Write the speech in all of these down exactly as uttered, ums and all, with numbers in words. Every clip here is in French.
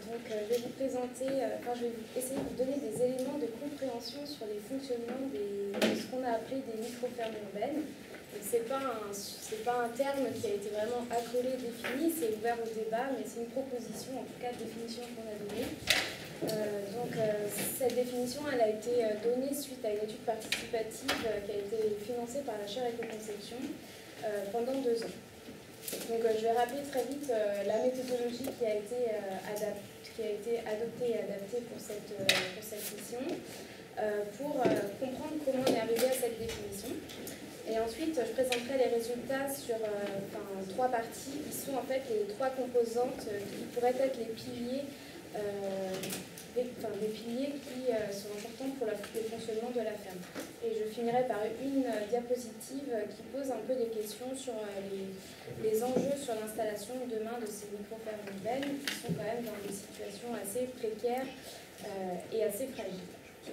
donc euh, je vais vous présenter, euh, enfin je vais essayer de vous donner des éléments de compréhension sur les fonctionnements des, de ce qu'on a appelé des micro-fermes urbaines. Ce n'est pas, pas un terme qui a été vraiment accolé, défini, c'est ouvert au débat, mais c'est une proposition, en tout cas de définition qu'on a donnée. Euh, donc euh, cette définition elle a été donnée suite à une étude participative euh, qui a été financée par la chaire éco-conception euh, pendant deux ans. Donc euh, je vais rappeler très vite euh, la méthodologie qui a, été, euh, adapt, qui a été adoptée et adaptée pour cette, euh, pour cette mission, euh, pour euh, comprendre comment on est arrivé à cette définition. Et ensuite, je présenterai les résultats sur euh, enfin, trois parties qui sont en fait les trois composantes euh, qui pourraient être les piliers Euh, des, enfin, des piliers qui euh, sont importants pour la, le fonctionnement de la ferme. Et je finirai par une euh, diapositive euh, qui pose un peu des questions sur euh, les, les enjeux sur l'installation demain de ces micro-fermes urbaines qui sont quand même dans des situations assez précaires euh, et assez fragiles.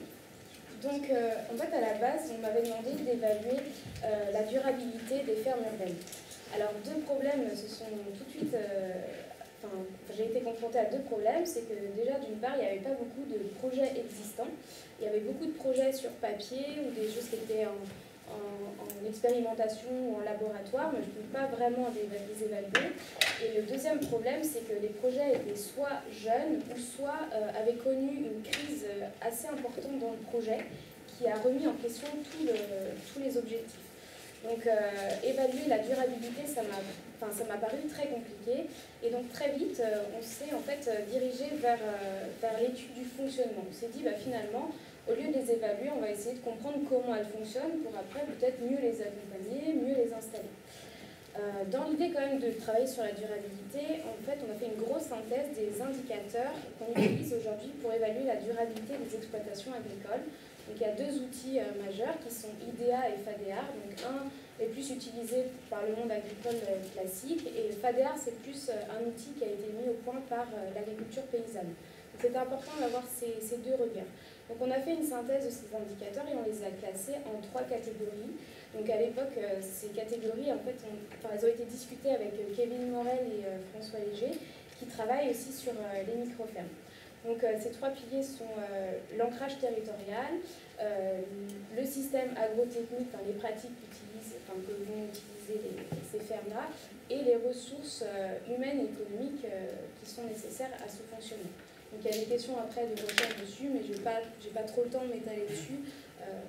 Donc, euh, en fait, à la base, on m'avait demandé d'évaluer euh, la durabilité des fermes urbaines. Alors, deux problèmes se sont tout de suite... Euh, Enfin, j'ai été confrontée à deux problèmes. C'est que déjà, d'une part, il n'y avait pas beaucoup de projets existants. Il y avait beaucoup de projets sur papier ou des choses qui étaient en, en, en expérimentation ou en laboratoire, mais je ne peux pas vraiment les, les évaluer. Et le deuxième problème, c'est que les projets étaient soit jeunes ou soit euh, avaient connu une crise assez importante dans le projet qui a remis en question tout le, tous les objectifs. Donc, euh, évaluer la durabilité, ça m'a enfin, ça m'a paru très compliqué. Et donc, très vite, euh, on s'est en fait dirigé vers, euh, vers l'étude du fonctionnement. On s'est dit, bah, finalement, au lieu de les évaluer, on va essayer de comprendre comment elles fonctionnent pour après peut-être mieux les accompagner, mieux les installer. Euh, dans l'idée quand même de travailler sur la durabilité, en fait, on a fait une grosse synthèse des indicateurs qu'on utilise aujourd'hui pour évaluer la durabilité des exploitations agricoles. Donc, il y a deux outils euh, majeurs qui sont I D A et F A D E A R. Donc, un est plus utilisé par le monde agricole euh, classique et F A D E A R, c'est plus euh, un outil qui a été mis au point par euh, l'agriculture paysanne. Donc, c'était important d'avoir ces, ces deux repères. Donc, on a fait une synthèse de ces indicateurs et on les a classés en trois catégories. Donc, à l'époque, euh, ces catégories, en fait, on, enfin, elles ont été discutées avec euh, Kevin Morel et euh, François Léger, qui travaillent aussi sur euh, les micro-fermes. Donc euh, ces trois piliers sont euh, l'ancrage territorial, euh, le système agrotechnique, enfin, les pratiques qu'utilisent, enfin, que vont utiliser les, ces fermes-là, et les ressources euh, humaines et économiques euh, qui sont nécessaires à ce fonctionnement. Donc il y a des questions après de recherche dessus, mais je n'ai pas, j'ai pas trop le temps de m'étaler dessus. Euh,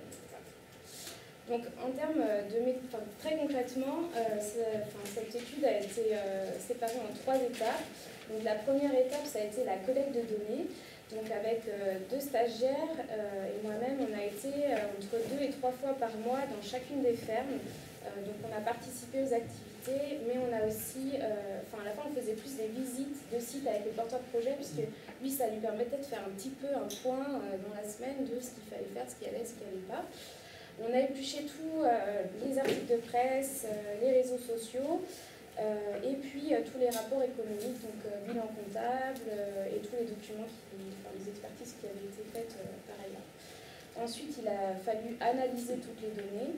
Donc, en termes de... Enfin, très concrètement, euh, enfin, cette étude a été euh, séparée en trois étapes. Donc, la première étape, ça a été la collecte de données. Donc, avec euh, deux stagiaires euh, et moi-même, on a été euh, entre deux et trois fois par mois dans chacune des fermes. Euh, donc, on a participé aux activités, mais on a aussi... Euh, enfin, à la fin, on faisait plus des visites de sites avec les porteurs de projets, puisque lui, ça lui permettait de faire un petit peu un point euh, dans la semaine de ce qu'il fallait faire, ce qui allait, ce qui n'allait pas. On a épluché tous euh, les articles de presse, euh, les réseaux sociaux, euh, et puis euh, tous les rapports économiques, donc euh, bilan comptable euh, et tous les documents, qui, enfin, les expertises qui avaient été faites euh, par ailleurs. Ensuite, il a fallu analyser toutes les données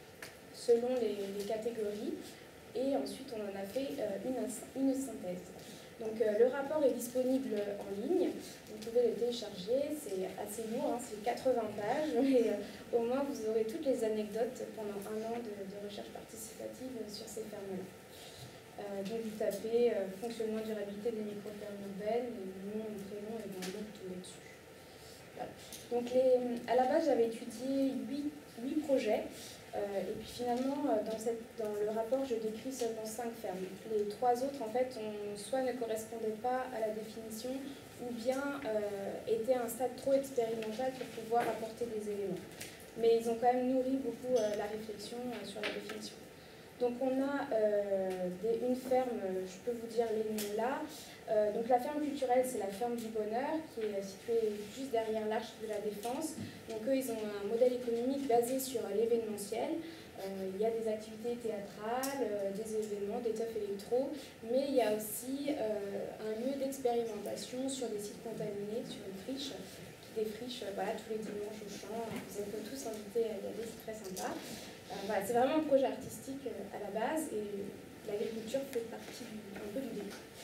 selon les, les catégories, et ensuite on en a fait euh, une, une synthèse. Donc euh, le rapport est disponible en ligne, vous pouvez le télécharger, c'est assez lourd, hein, c'est quatre-vingts pages, mais euh, au moins vous aurez toutes les anecdotes pendant un an de, de recherche participative sur ces fermes-là. Euh, donc vous tapez euh, fonctionnement et durabilité des micro-fermes urbaines, et le nom, le prénom, et bien vous tombez dessus. Voilà. Donc les, à la base j'avais étudié huit projets. Euh, et puis finalement, dans, cette, dans le rapport, je décris seulement cinq fermes. Les trois autres, en fait, ont, soit ne correspondaient pas à la définition, ou bien euh, étaient à un stade trop expérimental pour pouvoir apporter des éléments. Mais ils ont quand même nourri beaucoup euh, la réflexion euh, sur la définition. Donc on a euh, des, une ferme, je peux vous dire les noms là. Euh, donc la ferme culturelle, c'est la ferme du Bonheur, qui est située juste derrière l'Arche de la Défense. Donc eux, ils ont un modèle économique basé sur l'événementiel. Euh, il y a des activités théâtrales, euh, des événements, des teufs électro, mais il y a aussi euh, un lieu d'expérimentation sur des sites contaminés, sur une friche, qui défriche euh, voilà, tous les dimanches au champ. Vous êtes tous invités à y aller, c'est très sympa. Euh, voilà, c'est vraiment un projet artistique euh, à la base, et l'agriculture fait partie du, un peu du début.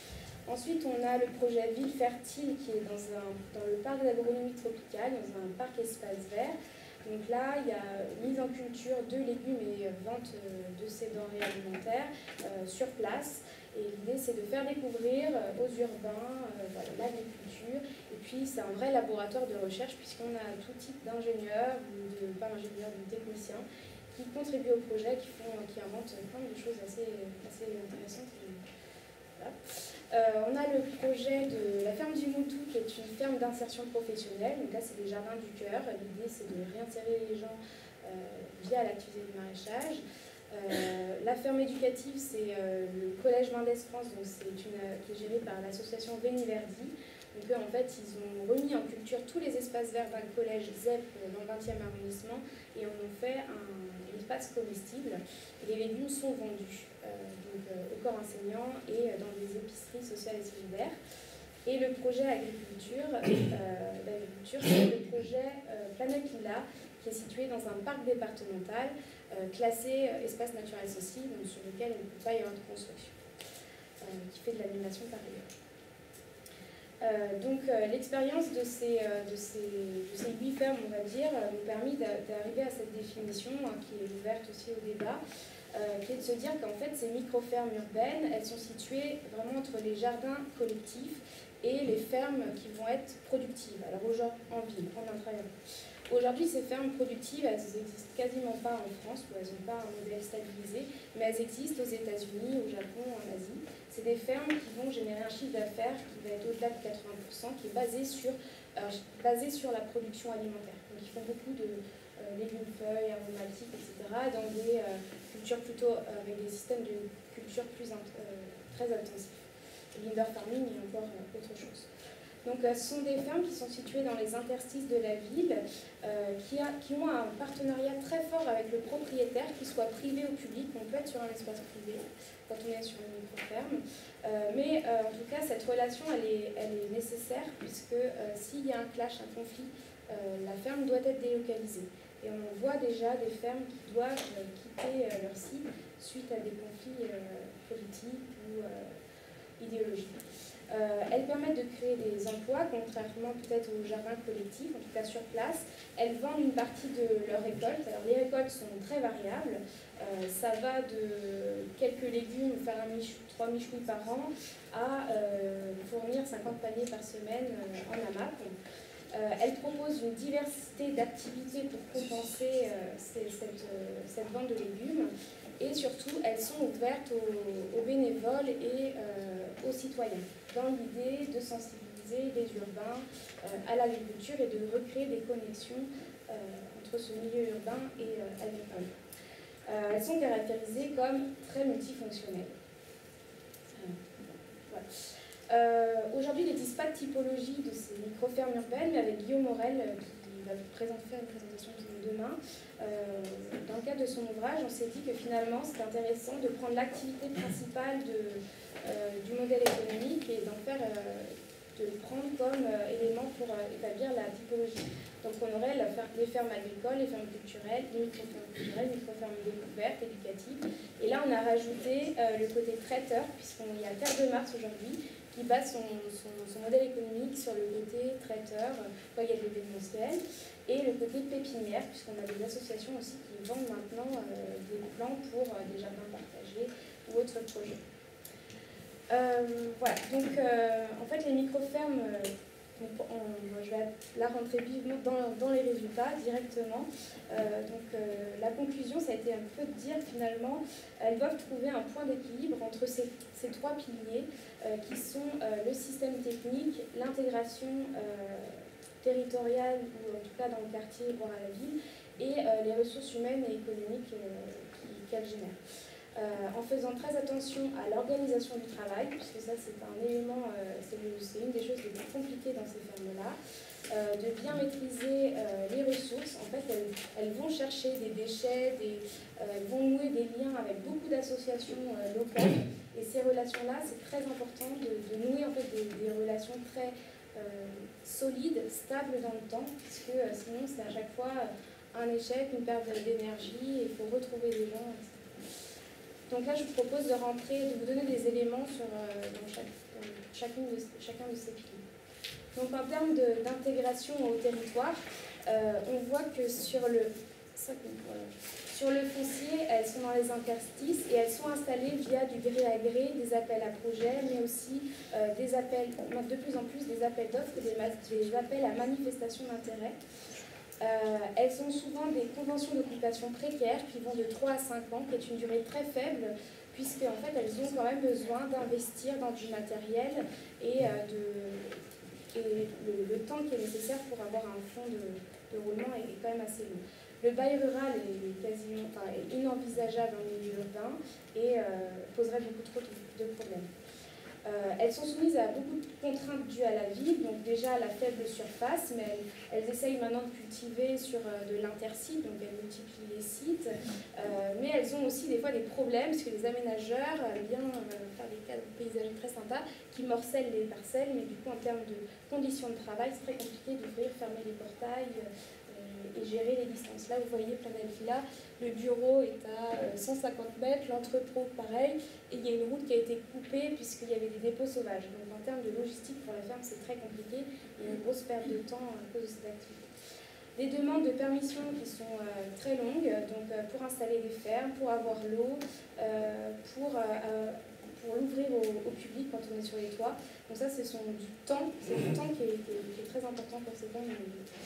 Ensuite, on a le projet Ville Fertile qui est dans, un, dans le parc d'agronomie tropicale, dans un parc espace vert. Donc là, il y a mise en culture de légumes et vente de ces denrées alimentaires euh, sur place. Et l'idée, c'est de faire découvrir aux urbains euh, voilà, l'agriculture. Et puis, c'est un vrai laboratoire de recherche puisqu'on a tout type d'ingénieurs, ou de, pas ingénieurs, de techniciens, qui contribuent au projet, qui, font, qui inventent plein de choses assez, assez intéressantes. Voilà. Euh, on a le projet de la ferme du Moutou, qui est une ferme d'insertion professionnelle. Donc là, c'est des jardins du cœur. L'idée, c'est de réinsérer les gens euh, via l'activité du maraîchage. Euh, la ferme éducative, c'est euh, le collège Mendès France, donc c'est une euh, qui est gérée par l'association Veni-Verdi. Donc eux, en fait, ils ont remis en culture tous les espaces verts d'un collège Z E P dans le vingtième arrondissement et en ont fait un, un espace comestible. Et les légumes sont vendus euh, donc, euh, au corps enseignant et euh, dans des épiceries sociales et solidaires. Et le projet agriculture, euh, d'agriculture, c'est le projet euh, Planète Lila, qui est situé dans un parc départemental euh, classé euh, espace naturel sensible, donc sur lequel il ne peut pas y avoir de construction, euh, qui fait de l'animation par ailleurs. Euh, donc euh, l'expérience de ces, euh, de, ces, de ces huit fermes, on va dire, euh, nous permis d'arriver à cette définition hein, qui est ouverte aussi au débat, euh, qui est de se dire qu'en fait ces micro-fermes urbaines, elles sont situées vraiment entre les jardins collectifs et les fermes qui vont être productives, alors aujourd'hui en ville, en intra-urbain. Aujourd'hui, ces fermes productives, elles n'existent quasiment pas en France, où elles n'ont pas un modèle stabilisé, mais elles existent aux États-Unis, au Japon, en Asie. C'est des fermes qui vont générer un chiffre d'affaires qui va être au-delà de quatre-vingts pour cent, qui est basé sur, euh, basé sur la production alimentaire. Donc ils font beaucoup de euh, légumes, feuilles, aromatiques, et cetera, dans des euh, cultures plutôt euh, avec des systèmes de culture plus euh, très intensifs. L'indoor farming est encore euh, autre chose. Donc, euh, ce sont des fermes qui sont situées dans les interstices de la ville, euh, qui, a, qui ont un partenariat très fort avec le propriétaire, qu'il soit privé ou public. On peut être sur un espace privé quand on est sur une micro-ferme. Euh, mais euh, en tout cas, cette relation, elle est, elle est nécessaire, puisque euh, s'il y a un clash, un conflit, euh, la ferme doit être délocalisée. Et on voit déjà des fermes qui doivent euh, quitter euh, leur site suite à des conflits euh, politiques ou euh, idéologiques. Euh, elles permettent de créer des emplois, contrairement peut-être aux jardins collectifs, en tout cas sur place. Elles vendent une partie de leurs récoltes. Alors les récoltes sont très variables. Euh, ça va de quelques légumes, faire un michou, trois michouilles par an, à euh, fournir cinquante paniers par semaine euh, en A M A P. Euh, elles proposent une diversité d'activités pour compenser euh, ces, cette, euh, cette vente de légumes. Et surtout, elles sont ouvertes aux, aux bénévoles et euh, aux citoyens, dans l'idée de sensibiliser les urbains euh, à l'agriculture et de recréer des connexions euh, entre ce milieu urbain et euh, agricole. Euh, elles sont caractérisées comme très multifonctionnelles. Euh, voilà. euh, Aujourd'hui, il n'existe pas de typologie de ces micro-fermes urbaines, mais avec Guillaume Morel, euh, qui va vous présenter, faire une présentation demain. Euh, dans le cadre de son ouvrage, on s'est dit que finalement, c'était intéressant de prendre l'activité principale de, euh, du modèle économique et d'en faire, euh, de le prendre comme euh, élément pour euh, établir la typologie. Donc on aurait la fer les fermes agricoles, les fermes culturelles, les micro-fermes culturelles, les micro-fermes découvertes, éducatives. Et là, on a rajouté euh, le côté traiteur, puisqu'il y a Terre de Mars aujourd'hui, qui base son, son, son modèle économique sur le côté traiteur, quand il y a de l'événementiel, et le côté pépinière, puisqu'on a des associations aussi qui vendent maintenant euh, des plants pour euh, des jardins partagés ou autres projets. Euh, voilà, donc euh, en fait les micro-fermes, euh, je vais la rentrer vivement dans, dans les résultats directement. Euh, donc euh, la conclusion, ça a été un peu de dire finalement, elles doivent trouver un point d'équilibre entre ces, ces trois piliers euh, qui sont euh, le système technique, l'intégration euh, territoriale, ou en tout cas dans le quartier, voire à la ville, et euh, les ressources humaines et économiques euh, qu'elles génèrent. Euh, en faisant très attention à l'organisation du travail, puisque ça c'est un élément, euh, c'est une des choses les plus compliquées dans ces fermes-là, euh, de bien maîtriser euh, les ressources. En fait, elles, elles vont chercher des déchets, des, euh, elles vont nouer des liens avec beaucoup d'associations euh, locales, et ces relations-là, c'est très important de, de nouer en fait, des, des relations très euh, solides, stables dans le temps, puisque euh, sinon c'est à chaque fois un échec, une perte d'énergie, il faut retrouver des gens, et cetera. Donc là, je vous propose de rentrer, de vous donner des éléments sur, euh, dans, chaque, dans chacune de, chacun de ces piliers. Donc en termes d'intégration au territoire, euh, on voit que sur le, voilà, sur le foncier, elles sont dans les interstices et elles sont installées via du gré à gré, des appels à projets, mais aussi euh, des appels, de plus en plus des appels d'offres et des, des appels à manifestation d'intérêt. Euh, elles sont souvent des conventions d'occupation précaires qui vont de trois à cinq ans, qui est une durée très faible, puisque en fait, elles ont quand même besoin d'investir dans du matériel et, euh, de, et le, le temps qui est nécessaire pour avoir un fonds de, de roulement est, est quand même assez long. Le bail rural est, quasiment, enfin, est inenvisageable en milieu urbain et euh, poserait beaucoup trop de problèmes. Euh, elles sont soumises à beaucoup de contraintes dues à la ville, donc déjà à la faible surface, mais elles, elles essayent maintenant de cultiver sur euh, de l'intersite, donc elles multiplient les sites, euh, mais elles ont aussi des fois des problèmes, parce que les aménageurs aiment bien euh, faire des cadres paysagers très sympas, qui morcellent les parcelles, mais du coup en termes de conditions de travail, c'est très compliqué d'ouvrir, fermer les portails, euh, et gérer les distances. Là, vous voyez Planel Villa, le bureau est à cent cinquante mètres, l'entrepôt pareil, et il y a une route qui a été coupée puisqu'il y avait des dépôts sauvages. Donc en termes de logistique pour la ferme, c'est très compliqué, il y a une grosse perte de temps à cause de cette activité. Des demandes de permission qui sont euh, très longues, donc euh, pour installer des fermes, pour avoir l'eau, euh, pour, euh, pour l'ouvrir au, au public quand on est sur les toits. Donc ça, ce sont du temps, c'est du temps qui est, qui, est, qui est très important pour ces fermes.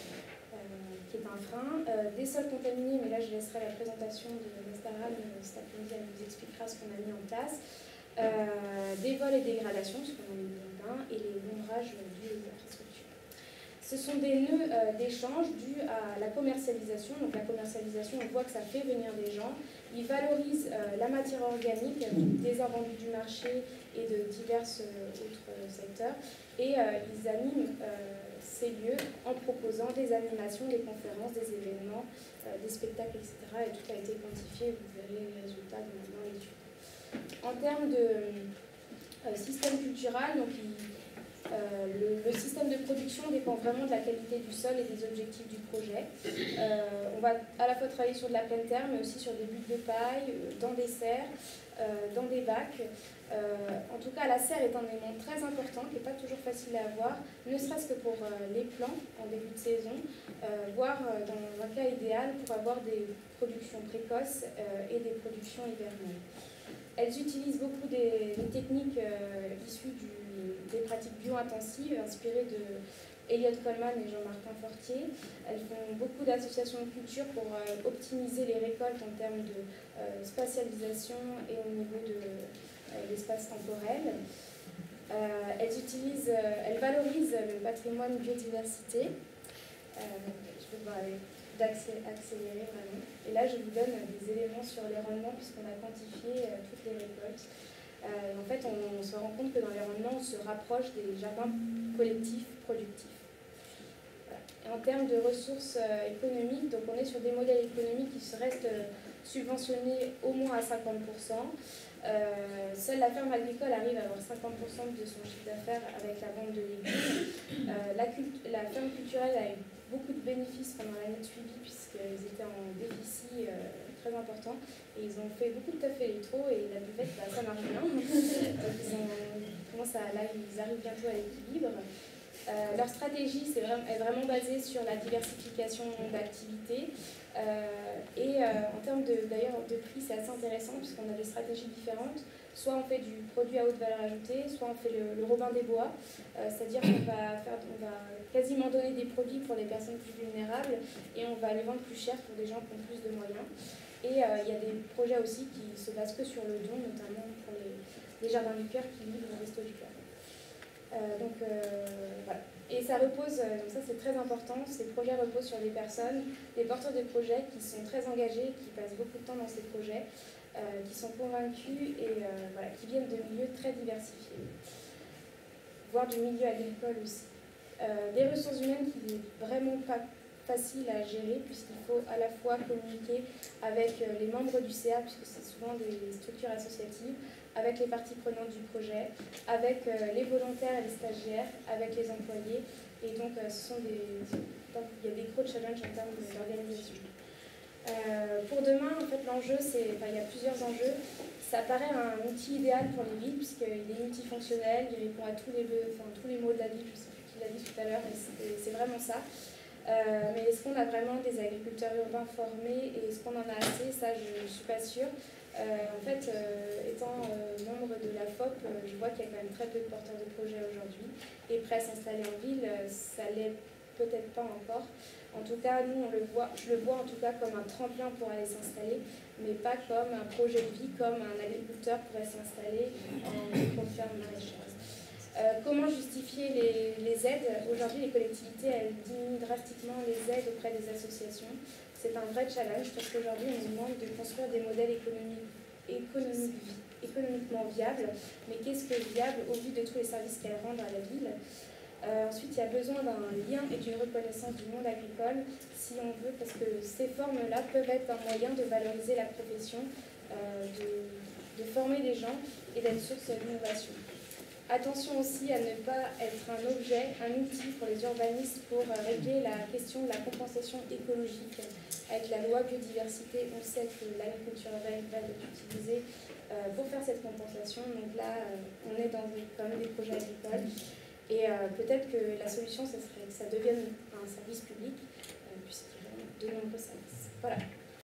Qui est un frein, euh, des sols contaminés, mais là je laisserai la présentation de Nastara, cet après-midi elle nous expliquera ce qu'on a mis en place, euh, des vols et dégradations, ce qu'on a mis en plein, et les ombrages dus aux infrastructures. Ce sont des nœuds euh, d'échange dus à la commercialisation, donc la commercialisation on voit que ça fait venir des gens, ils valorisent euh, la matière organique des invendus du marché et de divers euh, autres euh, secteurs, et euh, ils animent euh, ces lieux en proposant des animations, des conférences, des événements, euh, des spectacles, et cetera. Et tout a été quantifié, vous verrez les résultats dans l'étude. En termes de euh, système culturel, donc il, euh, le, le système de production dépend vraiment de la qualité du sol et des objectifs du projet. Euh, on va à la fois travailler sur de la pleine terre, mais aussi sur des buttes de paille, dans des serres, euh, dans des bacs. Euh, en tout cas, la serre est un élément très important qui n'est pas toujours facile à avoir, ne serait-ce que pour euh, les plants en début de saison, euh, voire euh, dans un cas idéal pour avoir des productions précoces euh, et des productions hivernales. Elles utilisent beaucoup des, des techniques euh, issues du, des pratiques bio-intensives, inspirées de Elliott Coleman et Jean-Martin Fortier. Elles font beaucoup d'associations de culture pour euh, optimiser les récoltes en termes de euh, spatialisation et au niveau de l'espace temporel. Euh, elles utilisent, euh, elles valorisent le patrimoine biodiversité. Euh, je vais devoir d'accélérer vraiment. Et là, je vous donne des éléments sur les rendements puisqu'on a quantifié euh, toutes les récoltes. Euh, en fait, on, on se rend compte que dans les rendements, on se rapproche des jardins collectifs productifs. Voilà. Et en termes de ressources euh, économiques, donc on est sur des modèles économiques qui se restent euh, subventionnés au moins à cinquante pour cent. Euh, seule la ferme agricole arrive à avoir cinquante pour cent de son chiffre d'affaires avec la vente de légumes. Euh, la, la ferme culturelle a eu beaucoup de bénéfices pendant l'année de suivi puisqu'ils étaient en déficit euh, très important et ils ont fait beaucoup de teuf électro et la buvette, bah, ça marche bien. Donc ils, ont, comment ça, là, ils arrivent bientôt à l'équilibre. Euh, leur stratégie c'est vraiment, est vraiment basée sur la diversification d'activités. Euh, et euh, en termes de, d'ailleurs de prix, c'est assez intéressant puisqu'on a des stratégies différentes. Soit on fait du produit à haute valeur ajoutée, soit on fait le, le Robin des Bois, euh, c'est-à-dire qu'on va, faire, on va quasiment donner des produits pour des personnes plus vulnérables et on va les vendre plus cher pour des gens qui ont plus de moyens. Et euh, il y a des projets aussi qui se basent que sur le don, notamment pour les, les jardins du cœur qui livrent au Resto du Cœur. Euh, donc euh, voilà. Et ça repose, donc ça c'est très important, ces projets reposent sur des personnes, des porteurs de projets qui sont très engagés, qui passent beaucoup de temps dans ces projets, euh, qui sont convaincus et euh, voilà, qui viennent de milieux très diversifiés, voire du milieu agricole aussi. Euh, des ressources humaines qui n'est vraiment pas facile à gérer puisqu'il faut à la fois communiquer avec les membres du C A puisque c'est souvent des structures associatives, avec les parties prenantes du projet, avec euh, les volontaires et les stagiaires, avec les employés. Et donc, euh, ce sont des, il y a des gros challenges en termes d'organisation. Euh, pour demain, en fait, l'enjeu, c'est, enfin, il y a plusieurs enjeux. Ça paraît un outil idéal pour les villes, puisqu'il est multifonctionnel, il répond à tous les, enfin, tous les mots de la ville, je ne sais plus qui l'a dit tout à l'heure, mais c'est vraiment ça. Euh, mais est-ce qu'on a vraiment des agriculteurs urbains formés et est-ce qu'on en a assez? Ça, je ne suis pas sûre. Euh, en fait, euh, étant euh, membre de la F O P, euh, je vois qu'il y a quand même très peu de porteurs de projets aujourd'hui. Et prêts à s'installer en ville, euh, ça l'est peut-être pas encore. En tout cas, nous, on le voit, je le vois en tout cas comme un tremplin pour aller s'installer, mais pas comme un projet de vie, comme un agriculteur pourrait s'installer en ferme maraîchère. Euh, comment justifier les, les aides? Aujourd'hui, les collectivités, elles diminuent drastiquement les aides auprès des associations. C'est un vrai challenge parce qu'aujourd'hui, on nous demande de construire des modèles économiques, économiques, économiquement viables. Mais qu'est-ce que viable au vu de tous les services qu'elles rendent à la ville? euh, Ensuite, il y a besoin d'un lien et d'une reconnaissance du monde agricole, si on veut, parce que ces formes-là peuvent être un moyen de valoriser la profession, euh, de, de former les gens et d'être source d'innovation. Attention aussi à ne pas être un objet, un outil pour les urbanistes pour régler la question de la compensation écologique. Avec la loi biodiversité, on sait que l'agriculture urbaine va être utilisée euh, pour faire cette compensation. Donc là, euh, on est dans des, quand même des projets agricoles. Et euh, peut-être que la solution, ce serait que ça devienne un service public, euh, puisqu'il y a de nombreux services. Voilà.